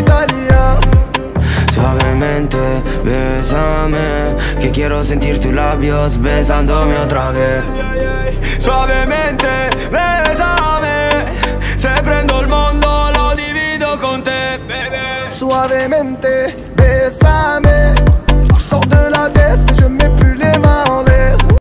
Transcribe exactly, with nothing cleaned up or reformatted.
Italia. Suavemente, bésame, que quiero sentir tus labios besándome otra vez. Suavemente, bésame, se prendo il mondo lo divido con te. Suavemente, bésame, sors de